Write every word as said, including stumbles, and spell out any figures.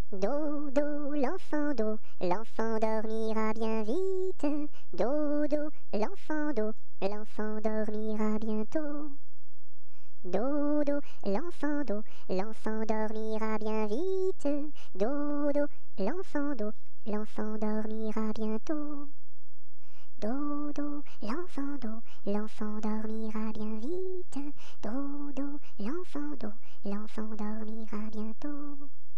Dodo, l'enfant do, l'enfant dormira bien vite. Dodo, l'enfant do, l'enfant dormira bientôt. Dodo, l'enfant do, l'enfant dormira bien vite. Dodo, l'enfant do, l'enfant dormira bientôt. Dodo, l'enfant do, l'enfant dormira bien vite. Dodo, l'enfant do, l'enfant dormira bientôt.